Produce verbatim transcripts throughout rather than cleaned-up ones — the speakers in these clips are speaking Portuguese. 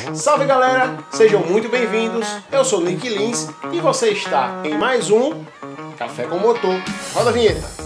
Salve galera, sejam muito bem-vindos, eu sou Nick Lins e você está em mais um Café com Motor. Roda a vinheta!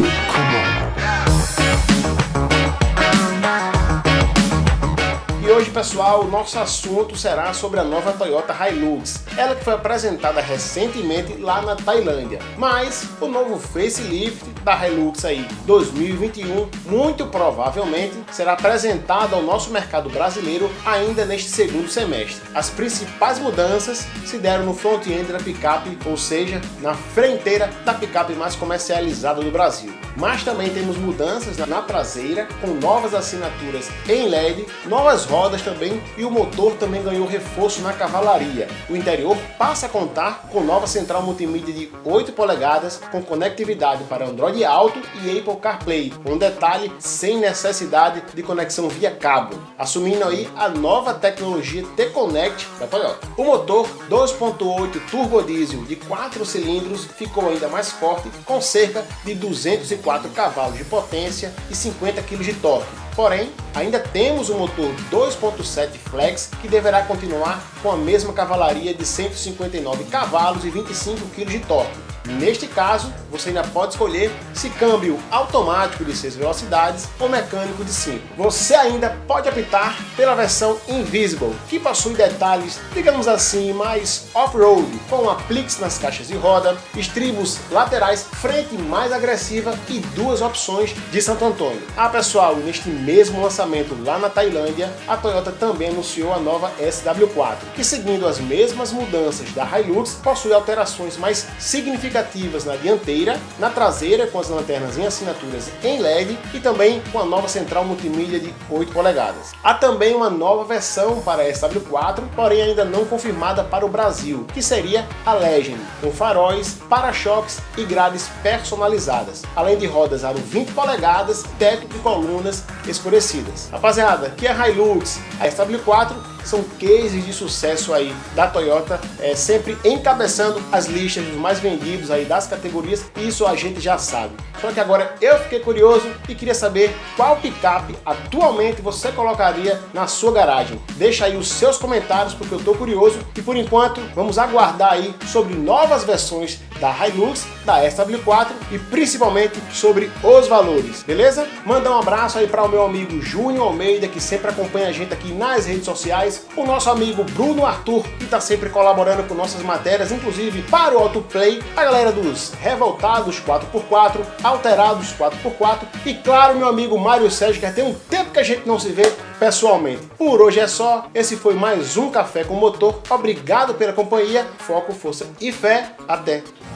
E hoje, pessoal, o nosso assunto será sobre a nova Toyota Hilux, ela que foi apresentada recentemente lá na Tailândia. Mas o novo facelift da Hilux aí dois mil e vinte e um muito provavelmente será apresentado ao nosso mercado brasileiro ainda neste segundo semestre. As principais mudanças se deram no front-end da picape, ou seja, na frenteira da picape mais comercializada do Brasil. Mas também temos mudanças na traseira, com novas assinaturas em L E D, novas rodas também, e o motor também ganhou reforço na cavalaria. O interior passa a contar com nova central multimídia de oito polegadas, com conectividade para Android Auto e Apple CarPlay, um detalhe sem necessidade de conexão via cabo, assumindo aí a nova tecnologia T-Connect da Toyota. O motor dois ponto oito turbo diesel de quatro cilindros ficou ainda mais forte, com cerca de duzentos e quatro cavalos de potência e cinquenta quilos de torque. Porém, ainda temos o motor dois ponto sete Flex, que deverá continuar com a mesma cavalaria de cento e cinquenta e nove cavalos e vinte e cinco quilos de torque. Neste caso, você ainda pode escolher se câmbio automático de seis velocidades ou mecânico de cinco. Você ainda pode optar pela versão Invisible, que possui detalhes, digamos assim, mais off-road, com apliques nas caixas de roda, estribos laterais, frente mais agressiva e duas opções de Santo Antônio. Ah pessoal, neste mesmo lançamento lá na Tailândia, a Toyota também anunciou a nova S W quatro, que seguindo as mesmas mudanças da Hilux, possui alterações mais significativas na dianteira, na traseira com as lanternas em assinaturas em L E D e também com a nova central multimídia de oito polegadas. Há também uma nova versão para a S W quatro, porém ainda não confirmada para o Brasil, que seria a Legend, com faróis, para-choques e grades personalizadas, além de rodas aro vinte polegadas, teto e colunas escurecidas. Rapaziada, que a Hilux, a S W quatro são cases de sucesso aí da Toyota, é, sempre encabeçando as listas dos mais vendidos aí das categorias, e isso a gente já sabe. Só que agora eu fiquei curioso e queria saber qual picape atualmente você colocaria na sua garagem. Deixa aí os seus comentários porque eu tô curioso, e por enquanto vamos aguardar aí sobre novas versões da Hilux, da S W quatro e principalmente sobre os valores, beleza? Manda um abraço aí para o meu amigo Júnior Almeida, que sempre acompanha a gente aqui nas redes sociais, o nosso amigo Bruno Arthur, que está sempre colaborando com nossas matérias, inclusive para o Autoplay, a galera dos Revoltados quatro por quatro, Alterados quatro por quatro e claro, meu amigo Mário Sérgio, que tem um tempo que a gente não se vê pessoalmente. Por hoje é só, esse foi mais um Café com Motor, obrigado pela companhia, foco, força e fé, até!